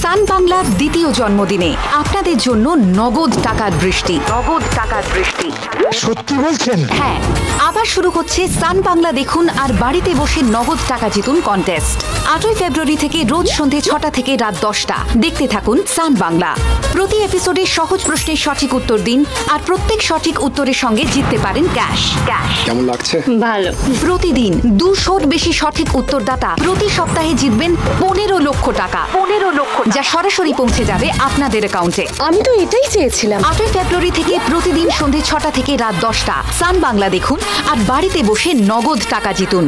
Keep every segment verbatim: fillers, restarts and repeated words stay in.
সান বাংলার দ্বিতীয় জন্মদিনে আপনাদের জন্য নগদ টাকার বৃষ্টি। নগদ টাকার বৃষ্টি। সত্যি বলছেন? হ্যাঁ, আবার শুরু হচ্ছে সান বাংলা দেখুন আর বাড়িতে বসে নগদ টাকা জিতুন কন্টেস্ট। আটই ফেব্রুয়ারি থেকে রোজ সন্ধে ছটা থেকে রাত দশটা দেখতে থাকুন সান বাংলা। প্রতি এপিসোডে সহজ প্রশ্নের সঠিক উত্তর দিন আর প্রত্যেক সঠিক উত্তরের সঙ্গে জিততে পারেন ক্যাশ। ক্যাশ কেমন লাগছে? ভালো। প্রতিদিন দুশোর বেশি সঠিক উত্তরদাতা প্রতি সপ্তাহে জিতবেন পনেরো লক্ষ টাকা। পনেরো লক্ষ যা সরাসরি পৌঁছে যাবে আপনাদের অ্যাকাউন্টে। আমি তো এটাই চেয়েছিলাম। আটই ফেব্রুয়ারি থেকে প্রতিদিন সন্ধে ছটা থেকে রাত দশটা সান বাংলা দেখুন আর বাড়িতে বসে নগদ টাকা জিতুন।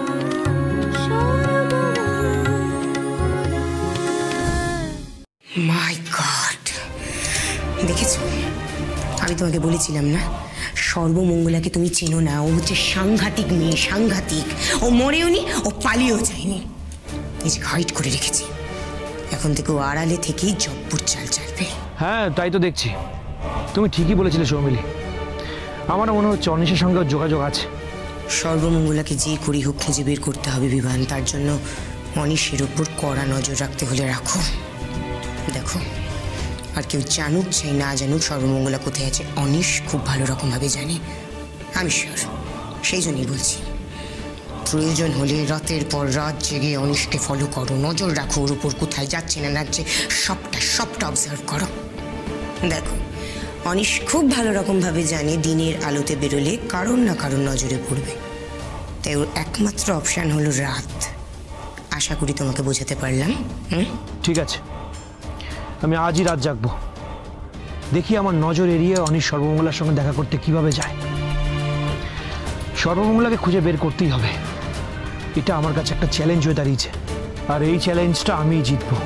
মাই গড, দেখেছো আমি তোমাকে বলেছিলাম না সর্বমঙ্গলাকে তুমি চেনো না, ও হচ্ছে সাংঘাতিক মেয়ে, সাংঘাতিক। ও মরেও নি, ও পালিয়েও যায়নি, নিজে হাইট করে রেখেছি। এখন থেকে ও আড়ালে থেকেই জব্বর চাল চালবে। হ্যাঁ তাই তো দেখছি, তুমি ঠিকই বলেছিলে সৌমিলি। আমার মনে হচ্ছে অনিশের সঙ্গে যোগাযোগ আছে। সর্বমঙ্গলাকে যে করি হোক খুঁজে বের করতে হবে বিভান, তার জন্য অনিশের ওপর কড়া নজর রাখতে হলে রাখো। দেখো আর কেউ জানুক চাই না জানুক সর্বমঙ্গলা কোথায় আছে অনিশ খুব ভালো রকমভাবে জানে, আমি শিওর। সেই জন্যই বলছি প্রয়োজন হলে রাতের পর রাত জেগে অনিশকে ফলো করো, নজর রাখো ওর উপর, কোথায় যাচ্ছে না যাচ্ছে সবটা সবটা অবজার্ভ করো। দেখো অনিশ খুব ভালো রকমভাবে জানে দিনের আলোতে বেরোলে কারণ না কারণ নজরে পড়বে, তাই ওর একমাত্র অপশান হলো রাত। আশা করি তোমাকে বোঝাতে পারলাম। হুম ঠিক আছে, আমি আজই রাত জাগবো, দেখি আমার নজর এড়িয়ে অনিশ সর্বমঙ্গলার সঙ্গে দেখা করতে কিভাবে যায়। সর্বমঙ্গলাকে খুঁজে বের করতেই হবে, এটা আমার কাছে একটা চ্যালেঞ্জ হয়ে দাঁড়িয়েছে, আর এই চ্যালেঞ্জটা আমিই জিতবো।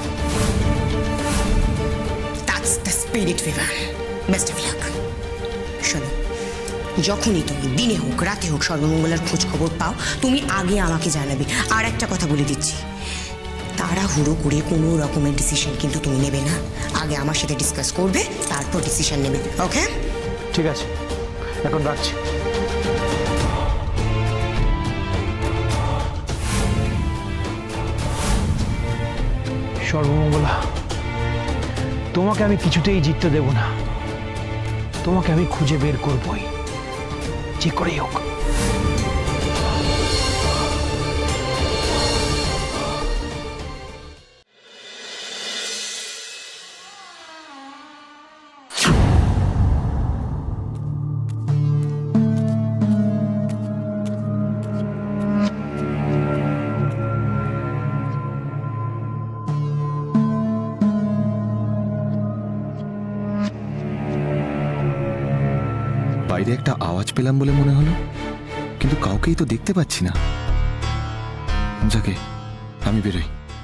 That's the spirit, Vivan. Best of luck. শোনো, যখনই তুমি দিনে হোক রাতে হোক সর্বমঙ্গলার খোঁজ খবর পাও তুমি আগে আমাকে জানাবে। আর একটা কথা বলে দিচ্ছি, তাড়াহুড়ো করে কোনো রকমের ডিসিশন কিন্তু তুমি নেবে না, আগে আমার সাথে ডিসকাস করবে তারপর ডিসিশন নেবে। ওকে ঠিক আছে, এখন রাখছি। সর্বমঙ্গলা, তোমাকে আমি কিছুতেই জিততে দেব না, তোমাকে আমি খুঁজে বের করবই যে করেই হোক। বাইরে একটা আওয়াজ পেলাম বলে মনে হলো, কিন্তু কাউকেই তো দেখতে পাচ্ছি না। যাকে আমি বেরোই।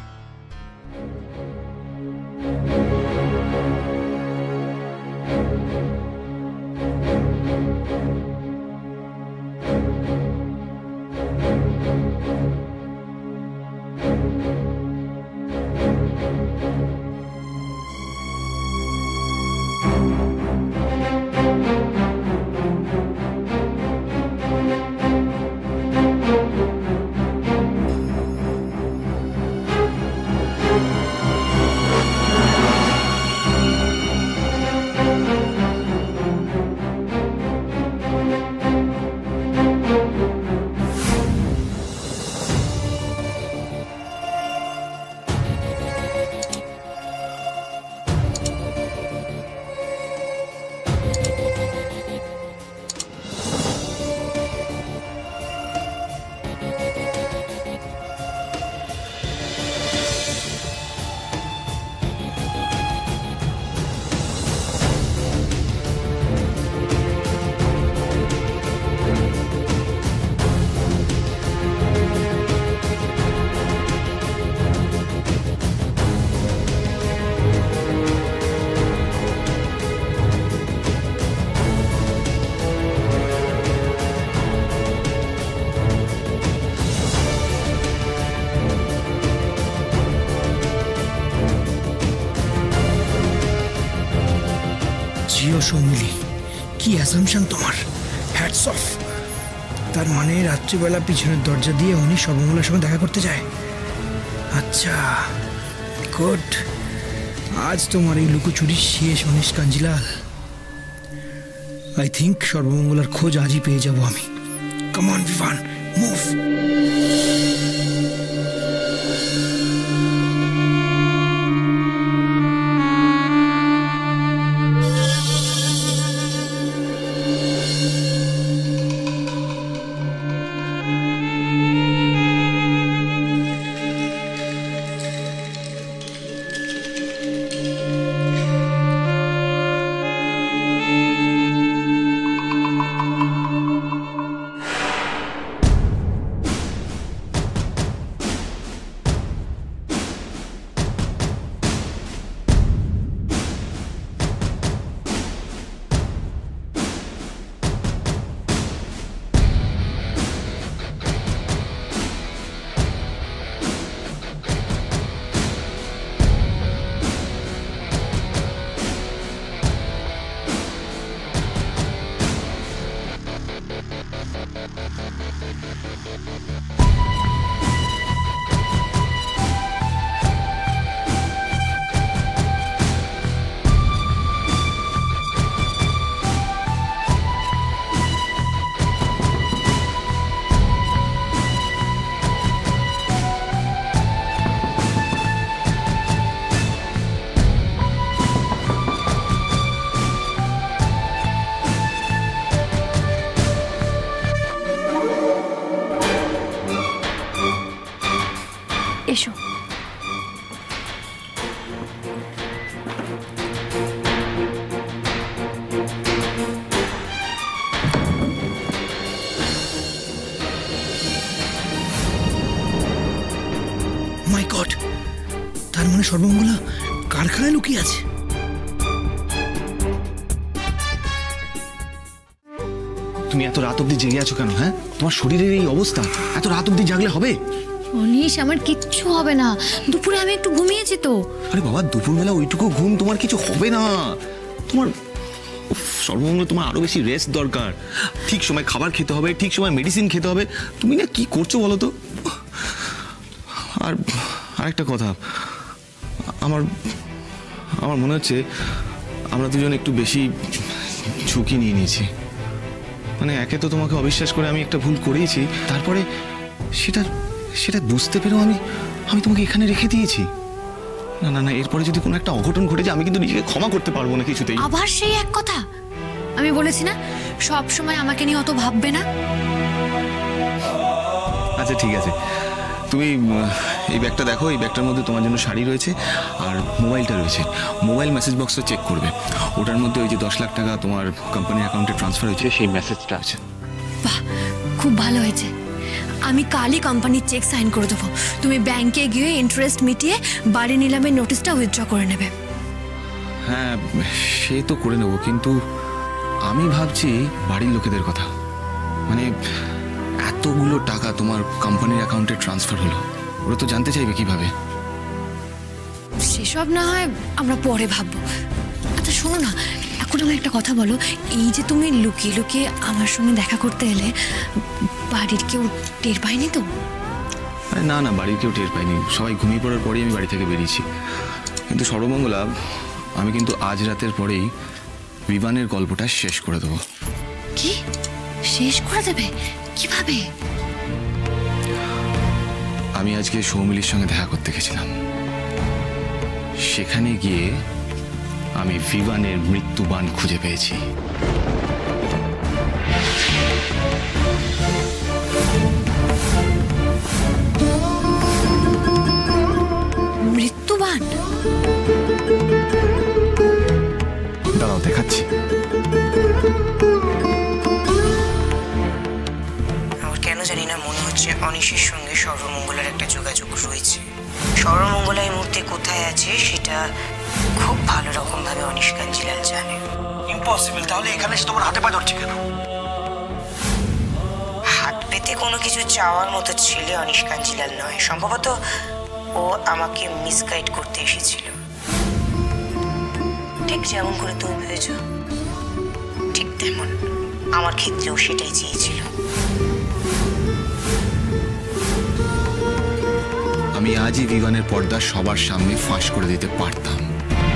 সৌমিলি, কি অ্যাসাম্পশন তোমার, হ্যাটস অফ। তার মানে রাত্রিবেলা পিছনের দরজা দিয়ে উনি সর্বমঙ্গলার সঙ্গে দেখা করতে যায়। আচ্ছা গুড, আজ তোমার এই লুকোচুরি শেষ অনিশ কাঞ্জিলাল। আই থিঙ্ক সর্বমঙ্গলার খোঁজ আজই পেয়ে যাব আমি। Come on Bivan, move. এসো। মাই গড, তার মানে সর্বমঙ্গলা কারখানায় লুকিয়ে আছে। তুমি এত রাত অব্দি জেগে আছো কেন? হ্যাঁ, তোমার শরীরের এই অবস্থা, এত রাত অব্দি জাগলে হবে? অনিশ, আমার কিচ্ছু হবে না, দুপুরে আমি একটু ঘুমিয়েছি তো। আরে বাবা, দুপুরবেলা ওইটুকু ঘুম তোমার কিছু হবে না। তোমার সর্বমঙ্গল, তোমার আরো বেশি রেস্ট দরকার। ঠিক সময় খাবার খেতে হবে, ঠিক সময় মেডিসিন খেতে হবে। তুমি না কি করছো বলো তো? আর আরেকটা কথা, আমার আমার মনে হচ্ছে আমরা দুজন একটু বেশি ঝুঁকি নিয়ে নিয়েছি। মানে একে তো তোমাকে অবিশ্বাস করে আমি একটা ভুল করেইছি, তারপরে সেটা সেটা বুঝতে পেরেও আমি আমি তোমাকে এখানে রেখে দিয়েছি। না না না, এরপরে যদি কোনো একটা অঘটন ঘটে যায় আমি কিন্তু নিজেকে ক্ষমা করতে পারবো না কিছুতেই। আবার সেই এক কথা, আমি বলেছি না সব সময় আমাকে নিয়ে অত ভাববে না। আচ্ছা ঠিক আছে, তুমি এই ব্যাগটা দেখো, এই ব্যাগটার মধ্যে তোমার জন্য শাড়ি রয়েছে আর মোবাইলটা রয়েছে। মোবাইল মেসেজ বক্সটা চেক করবে, ওটার মধ্যে ওই যে দশ লাখ টাকা তোমার কোম্পানির অ্যাকাউন্টে ট্রান্সফার হয়েছে সেই মেসেজটা আছে। বাহ, খুব ভালো হয়েছে। আমি কালই কোম্পানির চেক সাইন করে দেবো। তুমি ব্যাংকে গিয়ে ইন্টারেস্ট মিটিয়ে বাড়ি নিলামের নোটিশটা উইথড্র করে নেবে। হ্যাঁ, সে তো করে নেবো, কিন্তু আমি ভাবছি বাড়ির লোকেদের কথা। মানে এতগুলো টাকা তোমার কোম্পানির অ্যাকাউন্টে ট্রান্সফার হলো, ওরা তো জানতে চাইবে কিভাবে। সেসব না হয় আমরা পরে ভাববো। আচ্ছা শোনো না, এখন আমার একটা কথা বলো, এই যে তুমি লুকিয়ে লুকিয়ে আমার সঙ্গে দেখা করতে এলে, বাড়ির কেউ টের পায়নি তো? আরে না না, বাড়ির কেউ টের পায়নি, সবাই ঘুমিয়ে পড়ার পরেই আমি বাড়ি থেকে বেরিয়েছি। কিন্তু সর্বমঙ্গলা, আমি কিন্তু আজ রাতের পরেই বিমানের গল্পটা শেষ করে দেবো। কি শেষ করে দেবে? কিভাবে? আমি আজকে সৌমিলির সঙ্গে দেখা করতে গেছিলাম, সেখানে গিয়ে আমি বিমানের মৃত্যুবান খুঁজে পেয়েছি। মৃত্যুবান? দাঁড়াও দেখাচ্ছি। আমার কেন জানি না মনে হচ্ছে অনিশের সঙ্গে সর্বমঙ্গলার একটা যোগাযোগ রয়েছে। সর্বমঙ্গলা এই মুহূর্তে কোথায় আছে সেটা খুব ভালো রকম ভাবে অনিশ কাঞ্জিলাল জানে। ইম্পসিবল। তাহলে এখানে এসে তোমার হাতে পা ধরছে কেন? হাত পেতে কোনো কিছু চাওয়ার মতো ছেলে অনিশ কাঞ্জিলাল নয়। সম্ভবত ও আমাকে মিসগাইড করতে এসেছিল, ঠিক যেমন করে তুমি ভেবেছ ঠিক তেমন আমার ক্ষেত্রেও সেটাই চেয়েছিল। আমি আজই বিমানের পর্দা সবার সামনে ফাঁস করে দিতে পারতাম,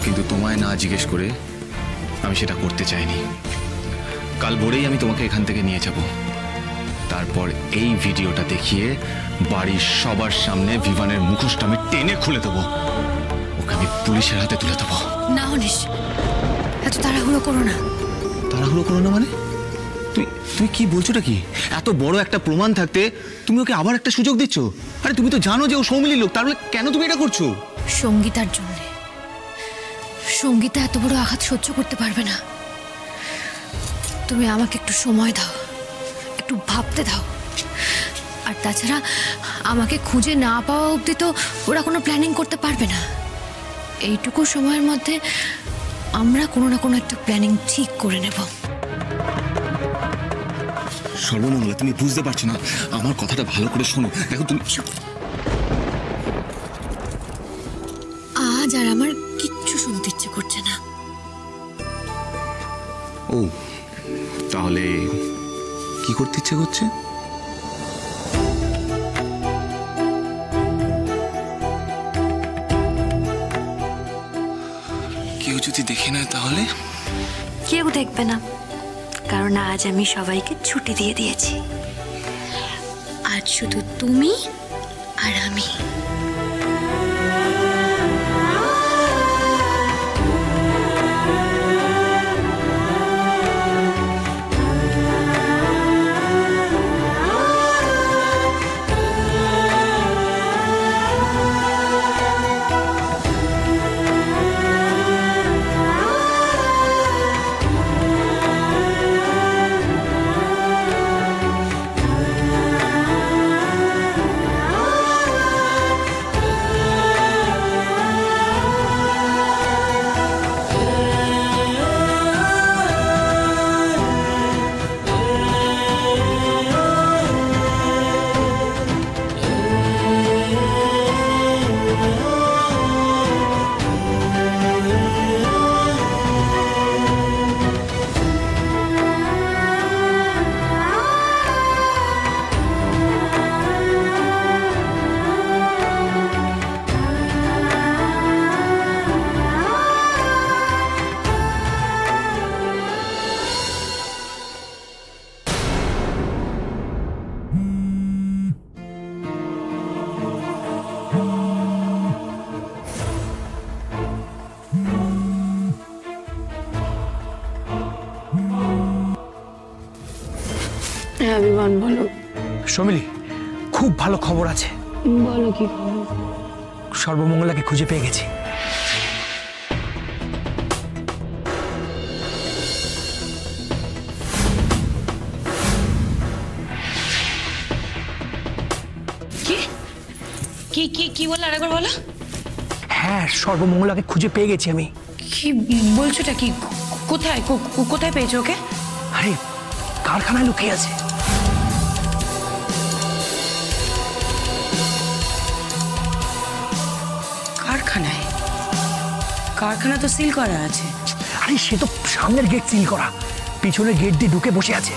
কিন্তু তোমায় না জিজ্ঞেস করে আমি সেটা করতে চাইনি। কাল ভোরেই আমি তোমাকে এখান থেকে নিয়ে যাব, তারপর এই ভিডিওটা দেখিয়ে বাড়ির সবার সামনে ভিভানের মুখোশটা আমি টেনে খুলে দেবো, ওকে আমি পুলিশের হাতে তুলে দেবো। না অনিশ, এত তাড়াহুড়ো করো না। তাড়াহুড়ো করো না মানে? তুই তুই কি বলছোটা কি? এত বড় একটা প্রমাণ থাকতে তুমি ওকে আবার একটা সুযোগ দিচ্ছ? আরে তুমি তো জানো যে ও সৌমিলির লোক, তাহলে কেন তুমি এটা করছো? সঙ্গীতার জন্য। সঙ্গীতা এত বড় আঘাত সহ্য করতে পারবে না। তুমি আমাকে একটু সময় দাও, একটু ভাবতে দাও। আর তাছাড়া আমাকে খুঁজে না পাওয়া অবধি তো ওরা কোনো প্ল্যানিং করতে পারবে না। এইটুকু সময়ের মধ্যে আমরা কোনো না কোনো একটা প্ল্যানিং ঠিক করে নেব। সর্বমঙ্গলা, তুমি বুঝতে পারছো না, আমার কথাটা ভালো করে শোনো। দেখো তুমি, আজ আর আমার কিচ্ছু শুনতে ইচ্ছে করছে না। ও তাহলে কি করতে ইচ্ছে করছে? কেউ যদি দেখে নেয় তাহলে? কেউ দেখবে না, কারণ আজ আমি সবাইকে ছুটি দিয়ে দিয়েছি। আজ শুধু তুমি আর আমি। হ্যাঁ বিমান, বলো। সমিলি, খুব ভালো খবর আছে। বলো কি খবর? সর্বমঙ্গলাকে খুঁজে পেয়ে গেছি। কি কি কি কি বললে, আরেকবার বলো। হ্যাঁ, সর্বমঙ্গলাকে খুঁজে পেয়ে গেছি আমি। কি বলছোটা কি? কোথায় কোথায় পেয়েছো ওকে? আরে কারখানায় লুকিয়ে আছে। কারখানায়? কারখানা তো সিল করা আছে। আরে সে তো সামনের গেট সিল করা, পিছনের গেট দিয়ে ঢুকে বসে আছে।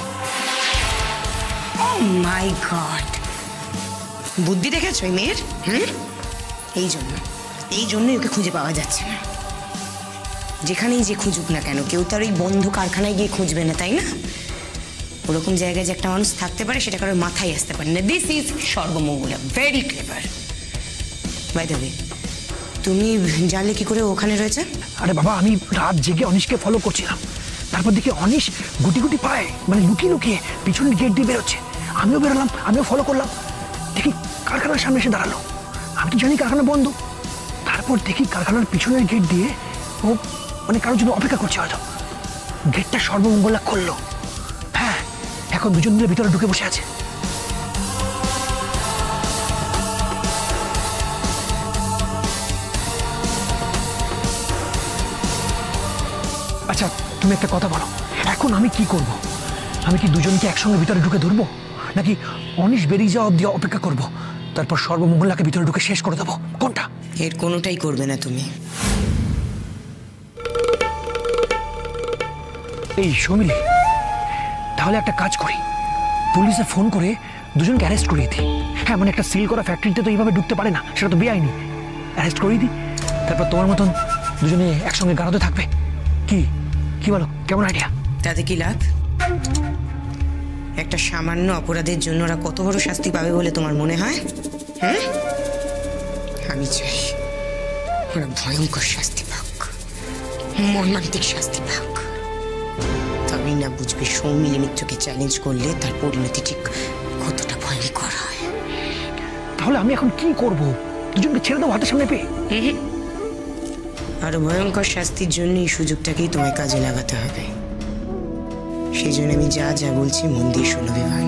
ও মাই গড, বুদ্ধি দেখেছো এই মেয়ের? হুম, এই জন্য এই জন্যই ওকে খুঁজে পাওয়া যাচ্ছে না। যেখানেই যে খুঁজুক না কেন, কেউ তার ওই বন্ধ কারখানায় গিয়ে খুঁজবে না, তাই না? ওরকম জায়গায় যে একটা মানুষ থাকতে পারে সেটা কারোর মাথায় আসতে পারে না। This is Sarbamangala, very clever. By the way, তুমি জানলে কি করে ওখানে রয়েছে? আরে বাবা, আমি রাত জেগে অনিশকে ফলো করছিলাম, তারপর দেখি অনিশ গুটি গুটি পায় মানে লুকিয়ে লুকিয়ে পিছনের গেট দিয়ে বেরোচ্ছে। আমিও বেরোলাম, আমিও ফলো করলাম, দেখি কারখানার সামনে এসে দাঁড়ালো। আমি তো জানি কারখানা বন্ধ, তারপর দেখি কারখানার পিছনের গেট দিয়ে ও মানে কারোর জন্য অপেক্ষা করছে হয়তো। গেটটা সর্বমঙ্গলা খুললো। হ্যাঁ, এখন দুজন মিলে ভিতরে ঢুকে বসে আছে। আচ্ছা, তুমি একটা কথা বলো, এখন আমি কি করব? আমি কি দুজনকে একসঙ্গে ভিতরে ঢুকে ধরবো, নাকি অনিশ বেরিয়ে যাওয়া অব্দি অপেক্ষা করব, তারপর সর্বমঙ্গলাকে ভিতরে ঢুকে শেষ করে দেবো? কোনটা? এর কোনোটাই করবে না তুমি। এই সমিলি, তাহলে একটা কাজ করি, পুলিশে ফোন করে দুজনকে অ্যারেস্ট করিয়ে দিই। হ্যাঁ, মানে একটা সিল করা ফ্যাক্টরিতে তো এইভাবে ঢুকতে পারে না, সেটা তো বেআইনি। অ্যারেস্ট করিয়ে দিই, তারপর তোমার মতন দুজনে একসঙ্গে গাড়াতে থাকবে। কি কি বলো, কেমন আইডিয়া? তাতে কি লাভ? একটা সামান্য অপরাধের জন্য ওরা কত বড় শাস্তি পাবে বলে তোমার মনে হয়? হ্যাঁ, আমি চাই ওরা ভয়ঙ্কর শাস্তি পাক, মর্মান্তিক শাস্তি পাক। তবেই না বুঝবে সৌমিলি মিত্রকে চ্যালেঞ্জ করলে তার পরিণতি ঠিক কতটা ভয়ঙ্কর হয়। তাহলে আমি এখন কি করব? দুজনকে ছেড়ে দাও হাতের সামনে পেয়ে? আরো ভয়ঙ্কর শাস্তির জন্য এই সুযোগটাকেই তোমায় কাজে লাগাতে হবে। সেই জন্য আমি যা যা বলছি মন দিয়ে শোনো বিভান।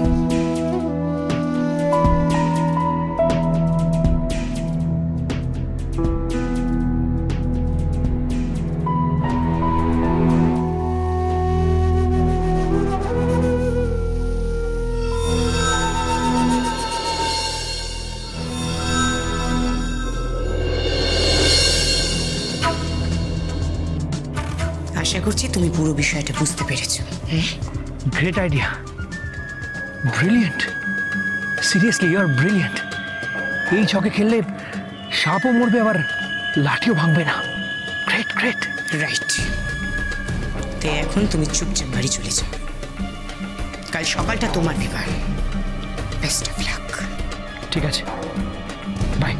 আশা করছি তুমি পুরো বিষয়টা বুঝতে পেরেছো। Great idea, brilliant, seriously you are brilliant. এই ছকে খেললে সাপও মরবে, আবার লাঠিও ভাঙবে না। Great great. রাইট। তো এখন তুমি চুপচাপ বাড়ি চলে যাও। কাল সকালটা তোমার বিভান। Best of luck. ঠিক আছে, বাই।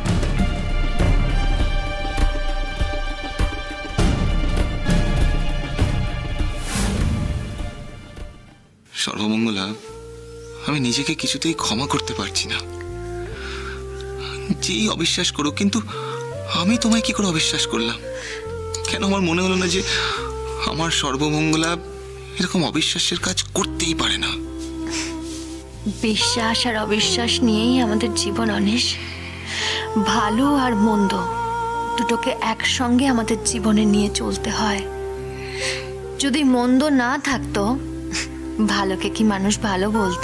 সর্বমঙ্গলা, আমি নিজেকে কিছুতেই ক্ষমা করতে পারছি না। যেই অবিশ্বাস করুক, কিন্তু আমি তোমায় কি করে অবিশ্বাস করলাম? কেন আমার মনে হলো না যে আমার সর্বমঙ্গলা এরকম অবিশ্বাসের কাজ করতেই পারে না? বিশ্বাস আর অবিশ্বাস নিয়েই আমাদের জীবন অনিশ। ভালো আর মন্দ দুটোকে একসঙ্গে আমাদের জীবনে নিয়ে চলতে হয়। যদি মন্দ না থাকতো, ভালোকে কি মানুষ ভালো বলতো?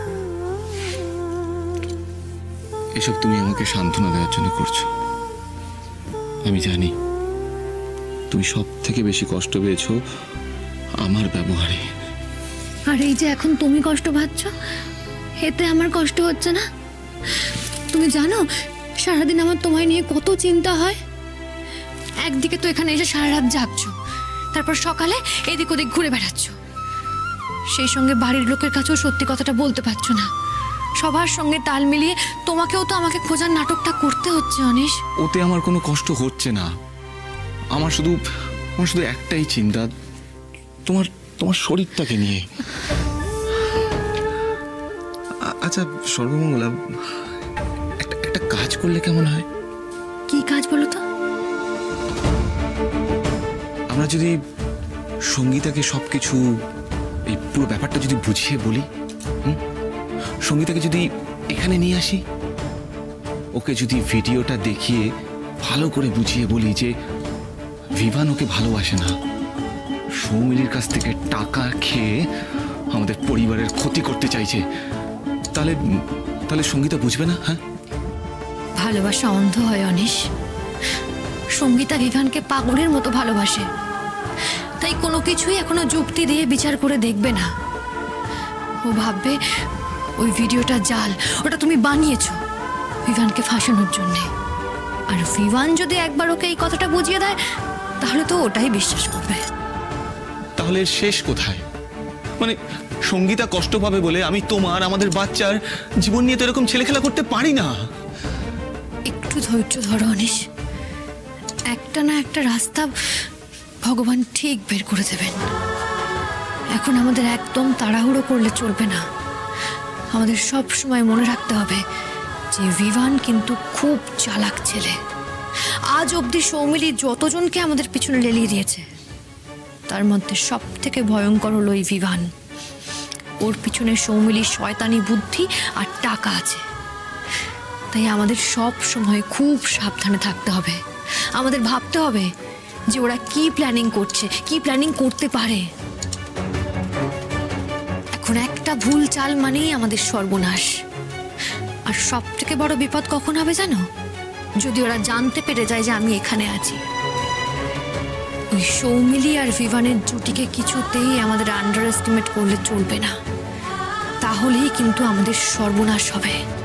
এসব তুমি আমাকে সান্ত্বনা দেওয়ার জন্য করছো। আমি জানি তুমি সব থেকে বেশি কষ্ট পেয়েছো আমার ব্যবহারে। আর এই যে এখন তুমি কষ্ট পাচ্ছ, এতে আমার কষ্ট হচ্ছে না? তুমি জানো সারাদিন আমার তোমায় নিয়ে কত চিন্তা হয়। একদিকে তো এখানে এসে সারা রাত জাগছো, তারপর সকালে এদিক ওদিক ঘুরে বেড়াচ্ছ। সেই সঙ্গে বাড়ির লোকের কাছেও সত্যি কথাটা বলতে পারছো না। সবার সঙ্গে তাল মিলিয়ে তোমাকেও তো আমাকে খোঁজার নাটকটা করতে হচ্ছে অনিশ। ওতে আমার কোনো কষ্ট হচ্ছে না। আমার শুধু আমার শুধু একটাই চিন্তা, তোমার তোমার শরীরটাকে নিয়ে। আচ্ছা সর্বমঙ্গলা, একটা একটা কাজ করলে কেমন হয়? কি কাজ বলো তো? আমরা যদি সঙ্গীতাকে সবকিছু, এই পুরো ব্যাপারটা যদি বুঝিয়ে বলি, হুম, সঙ্গীতাকে যদি এখানে নিয়ে আসি, ওকে যদি ভিডিওটা দেখিয়ে ভালো করে বুঝিয়ে বলি যে ভিভান ওকে ভালোবাসে না, সৌমিলির কাছ থেকে টাকা খেয়ে আমাদের পরিবারের ক্ষতি করতে চাইছে, তাহলে তাহলে সঙ্গীতা বুঝবে না? হ্যাঁ, ভালোবাসা অন্ধ হয় অনিশ। সঙ্গীতা ভিভানকে পাগলের মতো ভালোবাসে, তাই কোনো কিছুই এখনো যুক্তি দিয়ে বিচার করে দেখবে না। ও ভাববে ওই ভিডিওটা জাল, ওটা তুমি বানিয়েছো ভিভানকে ফাঁসানোর জন্যে। আর ভিভান যদি একবার ওকে এই কথাটা বুঝিয়ে দেয়, তাহলে তো ওটাই বিশ্বাস করবে। তাহলে শেষ কোথায়? মানে সঙ্গীতা কষ্ট পাবে বলে আমি তোমার, আমাদের বাচ্চার জীবন নিয়ে তো এরকম ছেলে খেলা করতে পারি না। একটু ধৈর্য ধরো অনিশ, একটা না একটা রাস্তা ভগবান ঠিক বের করে দেবেন। এখন আমাদের একদম তাড়াহুড়ো করলে চলবে না। আমাদের সব সময় মনে রাখতে হবে যে ভিভান কিন্তু খুব চালাক ছেলে। আজ অবধি সৌমিলি যতজনকে আমাদের পিছনে লেলিয়ে দিয়েছে, তার মধ্যে সব থেকে ভয়ঙ্কর হলো এই ভিভান। ওর পিছনে সৌমিলির শয়তানি বুদ্ধি আর টাকা আছে। তাই আমাদের সব সময় খুব সাবধানে থাকতে হবে। আমাদের ভাবতে হবে যে ওরা কি প্ল্যানিং করছে, কি প্ল্যানিং করতে পারে। এখন একটা ভুল চাল মানেই আমাদের সর্বনাশ। আর সব থেকে বড় বিপদ কখন হবে জানো? যদি ওরা জানতে পেরে যায় যে আমি এখানে আছি। ওই সৌমিলি আর ভিভানের জুটিকে কিছুতেই আমাদের আন্ডার এস্টিমেট করলে চলবে না, তাহলেই কিন্তু আমাদের সর্বনাশ হবে।